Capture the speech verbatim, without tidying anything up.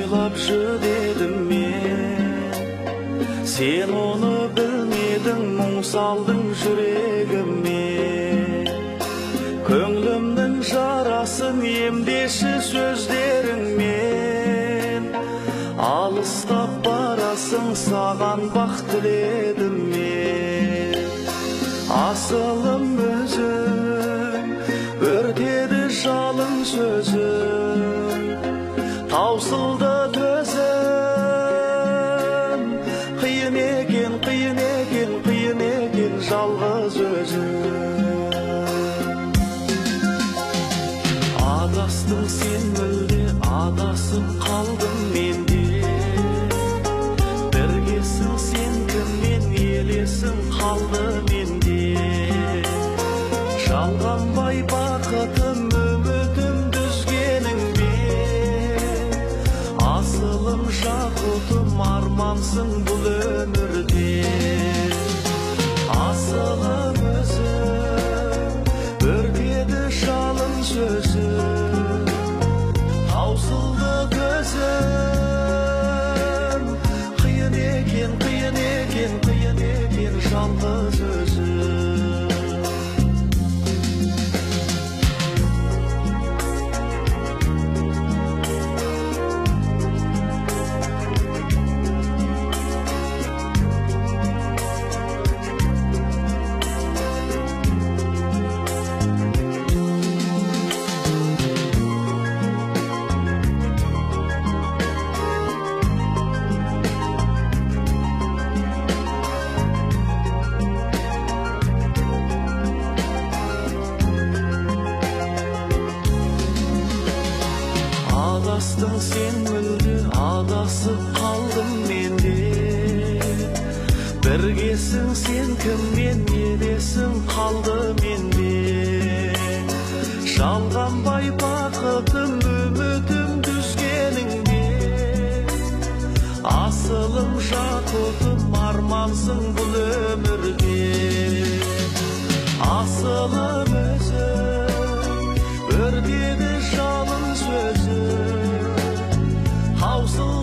oylapşı dedim men. Sen onu bilmedin, muң saldың yüregime. Köңlümdün jarasın emdeşi sözleringmen. Alыстап barasың, саған бақ тіледім мен. Asılım özüm, örtedi жалын сөзім. Таусылды төзім, қиын екен, қиын екен, қиын екен жалғыз өзім. Адастың сен мүлде, адасып қалдың менде. Біргесің сен кіммен, елесің қалды менде. Жалғанбай бақытым, үмітім дүзгеніңмен. Асылым жақұтым, армансың бұл өмірде. Асылым өзім, өртеді жалын сөзім. Таусылды көзім, қиын екен, қиын екен, қиын екен жалғыз өзім. Adastың сен мүлде, адасып қалдым менде. Біргесің сен кіммен, елесің қалды менде. Жалғанбай бақытым, үмітім дүзгеніңде. Асылым жақұтым, армансың бұл өмірде. Асылым өзім, өртеді жалын сөзім. Таусыл